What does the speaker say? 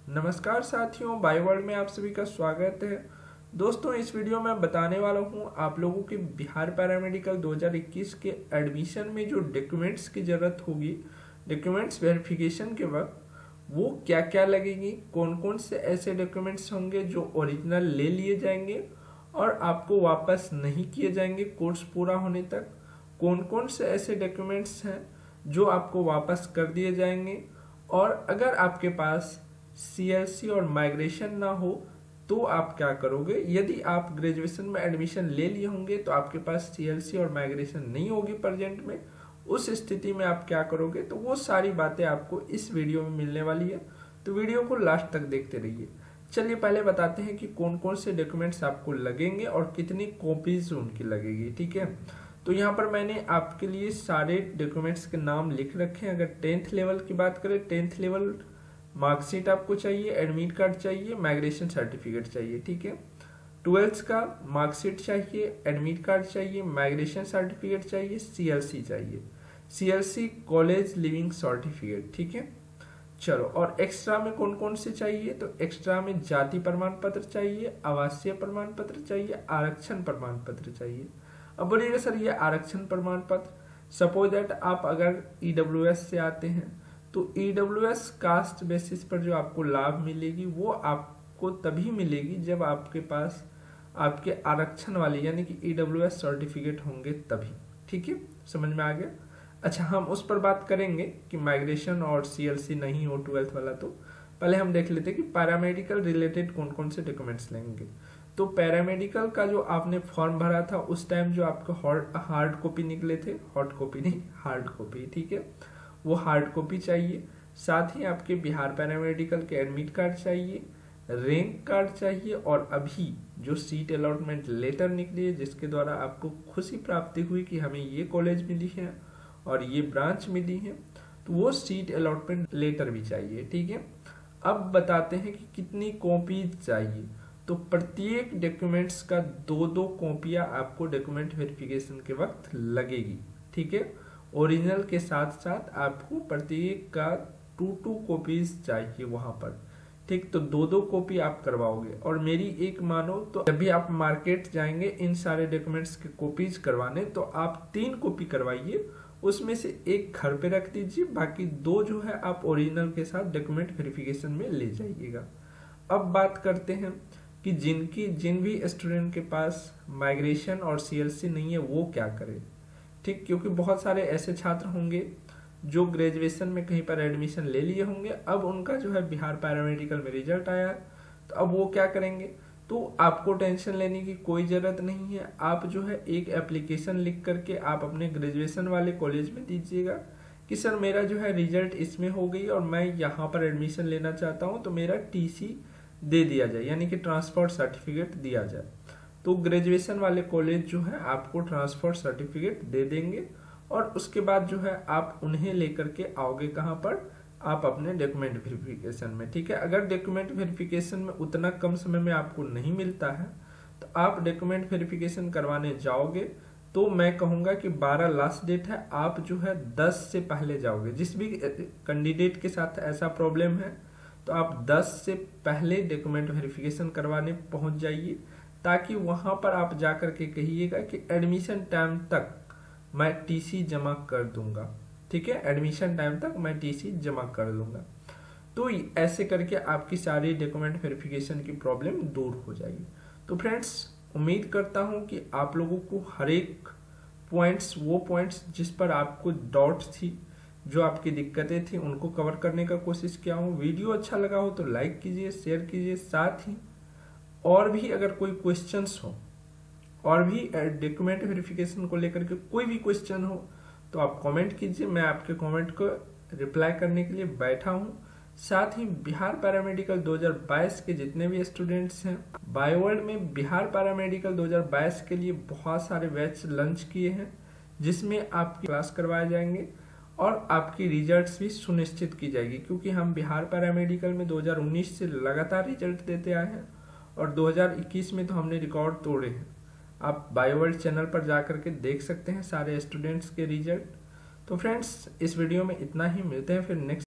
नमस्कार साथियों, बायोवर्ल्ड में आप सभी का स्वागत है। दोस्तों, इस वीडियो में बताने वाला हूं आप लोगों के बिहार पैरामेडिकल 2021 के एडमिशन में जो डॉक्यूमेंट्स की ज़रूरत होगी, डॉक्यूमेंट्स वेरिफिकेशन के वक्त वो क्या क्या लगेगी, कौन कौन से ऐसे डॉक्यूमेंट्स होंगे जो ओरिजिनल ले लिए जाएंगे और आपको वापस नहीं किए जाएंगे कोर्स पूरा होने तक, कौन कौन से ऐसे डॉक्यूमेंट्स हैं जो आपको वापस कर दिए जाएंगे, और अगर आपके पास सीएलसी और माइग्रेशन ना हो तो आप क्या करोगे। यदि आप ग्रेजुएशन में एडमिशन ले लिए होंगे तो आपके पास सीएलसी और माइग्रेशन नहीं होगी प्रेजेंट में, उस स्थिति में आप क्या करोगे, तो वो सारी बातें आपको इस वीडियो में मिलने वाली है। तो वीडियो को लास्ट तक देखते रहिए। चलिए पहले बताते हैं कि कौन कौन से डॉक्यूमेंट्स आपको लगेंगे और कितनी कॉपीज उनकी लगेगी। ठीक है, तो यहाँ पर मैंने आपके लिए सारे डॉक्यूमेंट्स के नाम लिख रखे हैं। अगर 10th लेवल की बात करें, 10th लेवल मार्कशीट आपको चाहिए, एडमिट कार्ड चाहिए, माइग्रेशन सर्टिफिकेट चाहिए। ठीक है, 12th का मार्कशीट चाहिए, एडमिट कार्ड चाहिए, माइग्रेशन सर्टिफिकेट चाहिए, सीएलसी चाहिए, सीएलसी कॉलेज लिविंग सर्टिफिकेट। ठीक है, चलो, और एक्स्ट्रा में कौन कौन से चाहिए, तो एक्स्ट्रा में जाति प्रमाण पत्र चाहिए, आवासीय प्रमाण पत्र चाहिए, आरक्षण प्रमाण पत्र चाहिए। अब बोलिएगा सर ये आरक्षण प्रमाण पत्र, सपोज दैट आप अगर ईडब्ल्यूएस से आते हैं तो ईडब्ल्यूएस कास्ट बेसिस पर जो आपको लाभ मिलेगी वो आपको तभी मिलेगी जब आपके पास आपके आरक्षण वाले यानी कि ईडब्ल्यूएस सर्टिफिकेट होंगे तभी। ठीक है, समझ में आ गया। अच्छा, हम उस पर बात करेंगे कि माइग्रेशन और सीएलसी नहीं हो 12th वाला, तो पहले हम देख लेते हैं कि पैरामेडिकल रिलेटेड कौन कौन से डॉक्यूमेंट्स लेंगे। तो पैरामेडिकल का जो आपने फॉर्म भरा था उस टाइम जो आपके हार्ड कॉपी निकले थे, हॉट कॉपी नहीं हार्ड कॉपी, ठीक है, वो हार्ड कॉपी चाहिए। साथ ही आपके बिहार पैरामेडिकल के एडमिट कार्ड चाहिए, रैंक कार्ड चाहिए, और अभी जो सीट अलॉटमेंट लेटर निकली है जिसके द्वारा आपको खुशी प्राप्ति हुई कि हमें ये कॉलेज मिली है और ये ब्रांच मिली है, तो वो सीट अलॉटमेंट लेटर भी चाहिए। ठीक है, अब बताते हैं कि कितनी कॉपीज चाहिए। तो प्रत्येक डॉक्यूमेंट्स का 2-2 कॉपियां आपको डॉक्यूमेंट वेरिफिकेशन के वक्त लगेगी। ठीक है, ओरिजिनल के साथ साथ आपको प्रत्येक का 2-2 कॉपीज चाहिए वहां पर। ठीक, तो 2-2 कॉपी आप करवाओगे। और मेरी एक मानो तो जब भी आप मार्केट जाएंगे इन सारे डॉक्यूमेंट्स के कॉपीज करवाने, तो आप 3 कॉपी करवाइए, उसमें से एक घर पे रख दीजिए, बाकी 2 जो है आप ओरिजिनल के साथ डॉक्यूमेंट वेरिफिकेशन में ले जाइएगा। अब बात करते हैं कि जिन भी स्टूडेंट के पास माइग्रेशन और सीएलसी नहीं है वो क्या करें। ठीक, क्योंकि बहुत सारे ऐसे छात्र होंगे जो ग्रेजुएशन में कहीं पर एडमिशन ले लिए होंगे, अब उनका जो है बिहार पैरामेडिकल में रिजल्ट आया है, तो अब वो क्या करेंगे। तो आपको टेंशन लेने की कोई ज़रूरत नहीं है। आप जो है एक एप्लीकेशन लिख करके आप अपने ग्रेजुएशन वाले कॉलेज में दीजिएगा कि सर मेरा जो है रिजल्ट इसमें हो गई और मैं यहाँ पर एडमिशन लेना चाहता हूँ, तो मेरा टीसी दे दिया जाए, यानी कि ट्रांसफर सर्टिफिकेट दिया जाए। तो ग्रेजुएशन वाले कॉलेज जो है आपको ट्रांसफर सर्टिफिकेट दे देंगे, और उसके बाद जो है आप उन्हें लेकर के आओगे कहाँ पर, आप अपने डॉक्यूमेंट वेरिफिकेशन में। ठीक है, अगर डॉक्यूमेंट वेरिफिकेशन में उतना कम समय में आपको नहीं मिलता है तो आप डॉक्यूमेंट वेरिफिकेशन करवाने जाओगे तो मैं कहूँगा कि 12 लास्ट डेट है, आप जो है 10 से पहले जाओगे। जिस भी कैंडिडेट के साथ ऐसा प्रॉब्लम है तो आप 10 से पहले डॉक्यूमेंट वेरिफिकेशन करवाने पहुंच जाइए, ताकि वहां पर आप जाकर के कहिएगा कि एडमिशन टाइम तक मैं टीसी जमा कर दूंगा। ठीक है, एडमिशन टाइम तक मैं टीसी जमा कर दूंगा। तो ऐसे करके आपकी सारी डॉक्यूमेंट वेरिफिकेशन की प्रॉब्लम दूर हो जाएगी। तो फ्रेंड्स, उम्मीद करता हूं कि आप लोगों को हर एक वो पॉइंट्स जिस पर आपको डाउट्स थी, जो आपकी दिक्कतें थी, उनको कवर करने का कोशिश किया हूँ। वीडियो अच्छा लगा हो तो लाइक कीजिए, शेयर कीजिए। साथ ही और भी अगर कोई क्वेश्चंस हो और भी डॉक्यूमेंट वेरिफिकेशन को लेकर के कोई भी क्वेश्चन हो तो आप कमेंट कीजिए, मैं आपके कमेंट को रिप्लाई करने के लिए बैठा हूँ। साथ ही बिहार पैरामेडिकल 2022 के जितने भी स्टूडेंट्स हैं, बायोवर्ल्ड में बिहार पैरामेडिकल 2022 के लिए बहुत सारे बैच लॉन्च किए हैं जिसमें आपकी क्लास करवाए जाएंगे और आपकी रिजल्ट्स भी सुनिश्चित की जाएगी, क्योंकि हम बिहार पैरामेडिकल में 2019 से लगातार रिजल्ट देते आए हैं और 2021 में तो हमने रिकॉर्ड तोड़े हैं। आप बायोवर्ल्ड चैनल पर जाकर के देख सकते हैं सारे स्टूडेंट्स के रिजल्ट। तो फ्रेंड्स, इस वीडियो में इतना ही, मिलते हैं फिर नेक्स्ट